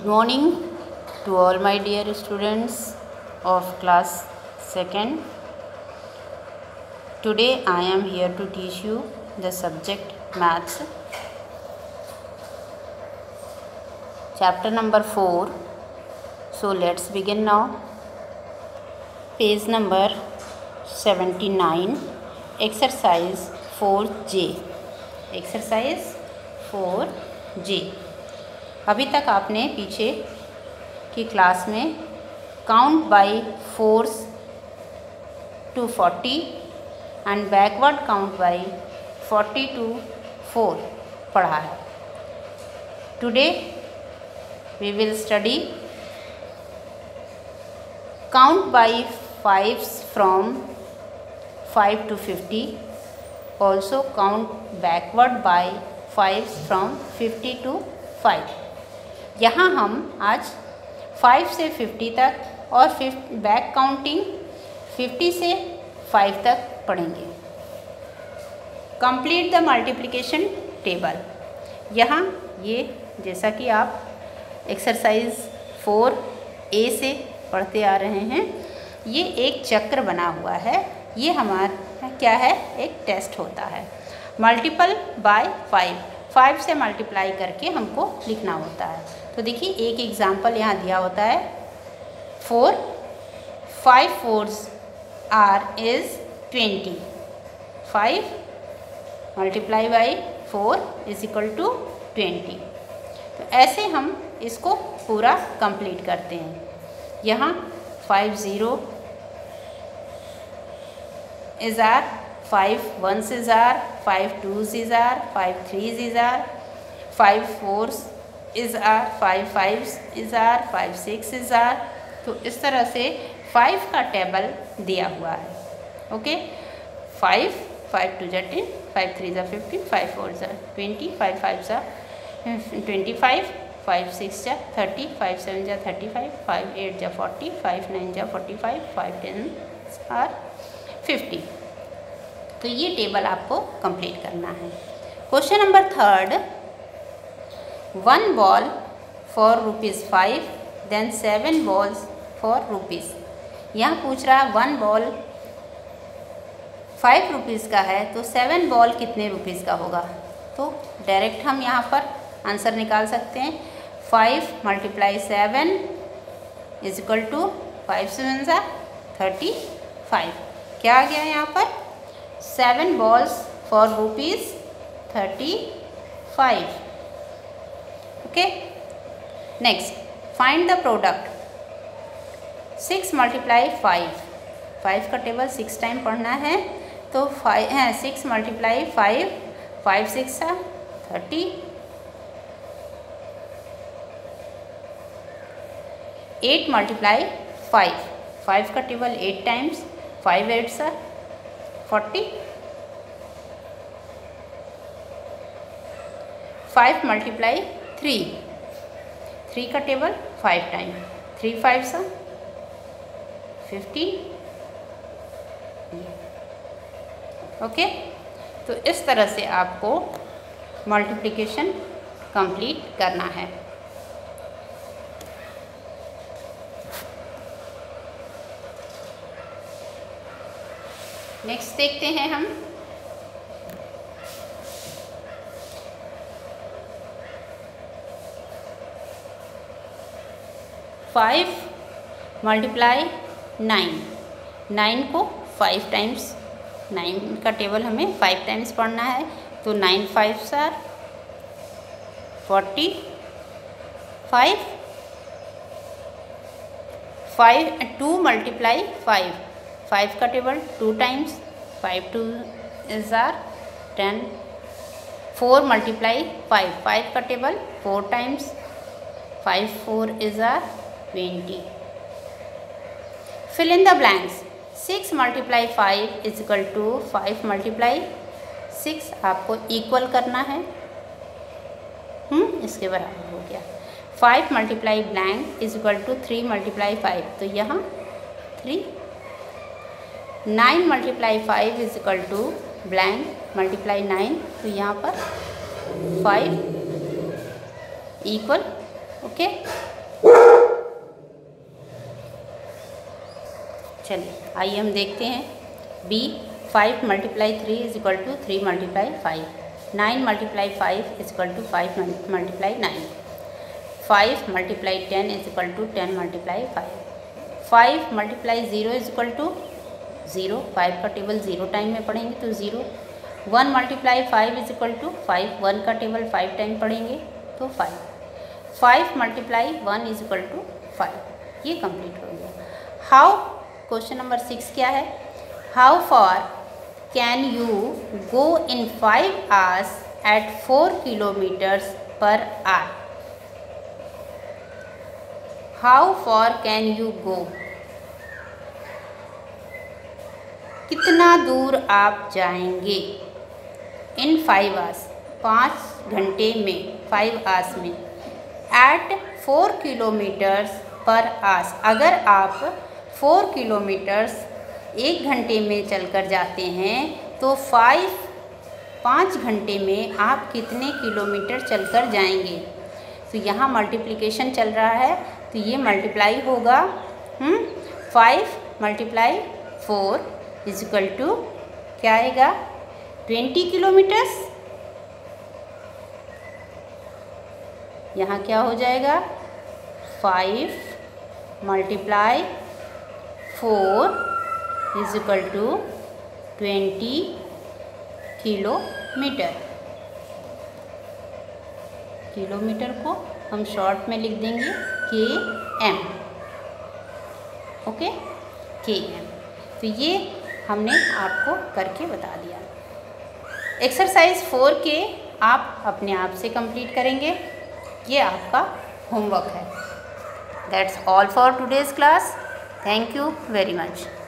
Good morning to all my dear students of class 2nd. Today I am here to teach you the subject maths, chapter number 4. So let's begin now. Page number 79, exercise 4J. Exercise 4J. अभी तक आपने पीछे की class में count by fours to 40 and backward count by 40 to 4 पढ़ा है. Today we will study count by 5s from 5 to 50, also count backward by 5s from 50 to 5. यहाँ हम आज 5 से 50 तक और बैक काउंटिंग 50 से 5 तक पढ़ेंगे. Complete the multiplication table. यहाँ ये जैसा कि आप एक्सरसाइज 4A से पढ़ते आ रहे हैं, ये एक चक्र बना हुआ है. ये हमारा क्या है, एक टेस्ट होता है. मल्टीपल बाय 5 से मल्टीप्लाई करके हमको लिखना होता है. तो देखिए एक एग्जाम्पल यहाँ दिया होता है. 5 4s are is 20. 5 multiply by 4 is equal to 20. तो ऐसे हम इसको पूरा कंप्लीट करते हैं. यहाँ 5 0 is are, 5 1s is are, 5 2s is are, 5 3s is are, 5 4s is are, 5 5s is are, 5 6 is are. तो इस तरह से 5 का टेबल दिया हुआ है. Okay, 5 5 2 10, 5 3 15, 5 4 20, 5 5 25, 5 6 30, 5 7 35, 5 8 40, 5 9 45, 5 10 are 50. तो ये टेबल आपको कंप्लीट करना है. Question number 3. 1 ball for ₹5, then 7 balls for ₹. यहाँ पूछ रहा है 1 ball ₹5 का है, तो 7 ball कितने रुपीज़ का होगा. तो डायरेक्ट हम यहाँ पर आंसर निकाल सकते हैं. 5 × 7 इज इक्वल टू 5 7 35. क्या आ गया यहाँ पर, 7 balls for ₹35. Okay, next find the product. 6 × 5 का टेबल 6 टाइम पढ़ना है. तो 6 × 5, 5 6 30. 8 × 5 का टेबल 8 टाइम्स, 5 8 40. 5 × 3 का टेबल 5 टाइम, 3 5 50. ओके, तो इस तरह से आपको मल्टीप्लिकेशन कंप्लीट करना है. नेक्स्ट देखते हैं हम. फाइव मल्टीप्लाई 9 को 5 टाइम्स, 9 का टेबल हमें 5 टाइम्स पढ़ना है. तो 9 5 40. 2 × 5 का टेबल 2 टाइम्स, 5 2 इज आर 10. 4 × 5 का table 4 times, 5 4 is are 20. Fill in the blanks. 6 × 5 is equal to 5 × 6. आपको इक्वल करना है, इसके बराबर हो गया. 5 × ब्लैंक इज इक्वल टू 3 × 5. तो यहाँ 3. 9 × 5 is equal to blank multiply 9. तो यहाँ पर 5 इक्वल ओके, चलिए आइए हम देखते हैं B. 5 multiply 3 is equal to 3 multiply 5, 9 multiply 5 is equal to 5 multiply 9, 5 multiply 10 is equal to 10 multiply 5, 5 multiply 0 is equal to 0, 5 का टेबल 0 टाइम में पढ़ेंगे तो 0, 1 मल्टीप्लाई 5 इज इक्वल टू 5, 1 का टेबल 5 टाइम पढ़ेंगे तो 5, 5 मल्टीप्लाई 1 इज इक्वल टू 5, ये complete हो गया। हाउ, क्वेश्चन नंबर 6 क्या है, how far can you go in 5 hours at 4 kilometers per hour? How far can you go, कितना दूर आप जाएंगे, इन 5 hours 5 घंटे में, 5 hours में, एट 4 kilometers per hour, अगर आप 4 kilometers 1 घंटे में चलकर जाते हैं तो 5 घंटे में आप कितने किलोमीटर चलकर जाएंगे। तो यहाँ मल्टीप्लिकेशन चल रहा है तो ये मल्टीप्लाई होगा, 5 मल्टीप्लाई 4 इज इक्वल टू क्या आएगा, 20 किलोमीटर्स। यहाँ क्या हो जाएगा, 5 multiply 4 is equal to 20 kilometre. Kilometre को हम शॉर्ट में लिख देंगे km, ओके, km। तो ये हमने आपको करके बता दिया। एक्सरसाइज 4 के आप अपने आप से कंप्लीट करेंगे, ये आपका होमवर्क है। That's all for today's class. Thank you very much.